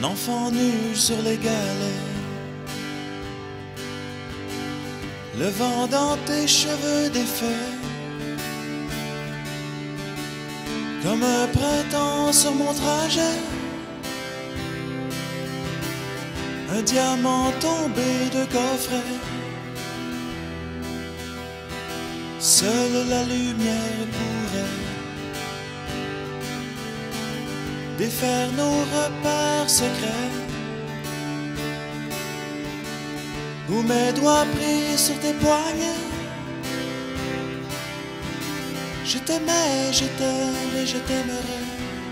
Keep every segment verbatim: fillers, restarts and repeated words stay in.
enfant nu sur les galets. Le vent dans tes cheveux défaits, comme un printemps sur mon trajet. Un diamant tombé de coffret. Seule la lumière pourrait défaire nos repères secrets. Où mes doigts pris sur tes poignets. Je t'aimais, je t'aime et je t'aimerai.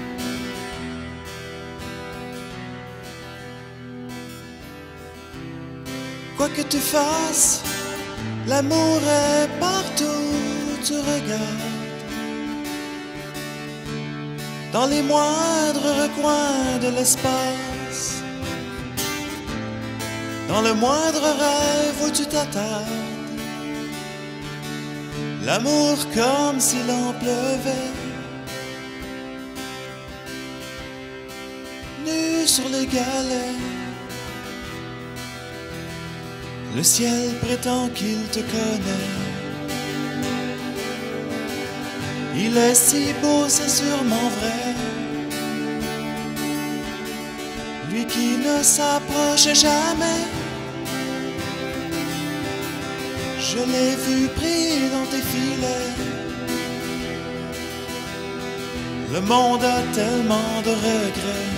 Quoi que tu fasses, l'amour est partout où tu regardes. Dans les moindres recoins de l'espace, dans le moindre rêve où tu t'attardes. L'amour comme s'il en pleuvait, nu sur les galets. Le ciel prétend qu'il te connaît. Il est si beau, c'est sûrement vrai. Lui qui ne s'approche jamais. Je l'ai vu pris dans tes filets. Le monde a tellement de regrets,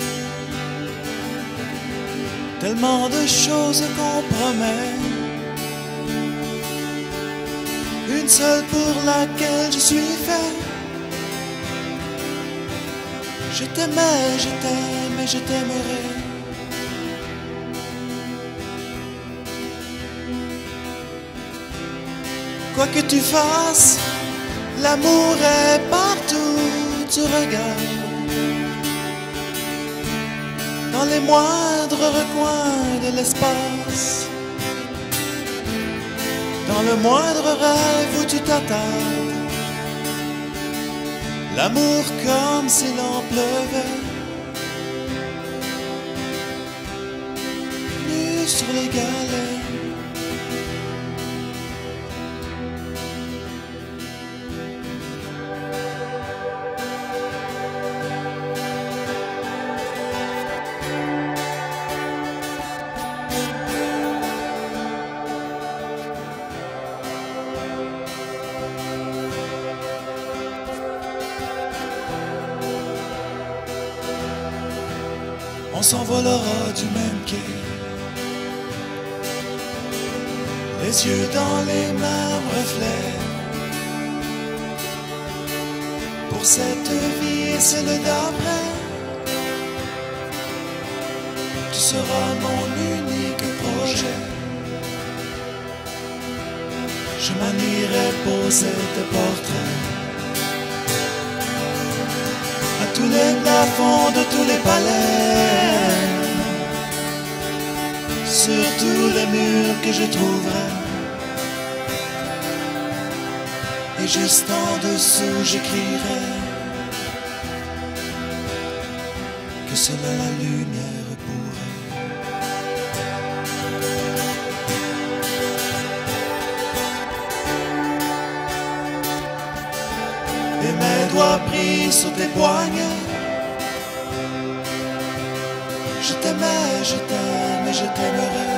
tellement de choses qu'on promet. Une seule pour laquelle je suis fait. Je t'aimais, je t'aime et je t'aimerai. Quoi que tu fasses, l'amour est partout où tu regardes. Dans les moindres recoins de l'espace, dans le moindre rêve où tu t'attardes. L'amour comme s'il en pleuvait, nu sur les galets. On s'envolera du même quai, les yeux dans les mêmes reflets. Pour cette vie et celle d'après, tu seras mon unique projet. Je m'en irai poser tes portraits à tous les plafonds de tous les palais, sur tous les murs que je trouverai. Et juste en dessous j'écrirai que seule la lumière pourrait et mes doigts pris sur tes poignets. Je t'aimais, je t'aime et je t'aimerai.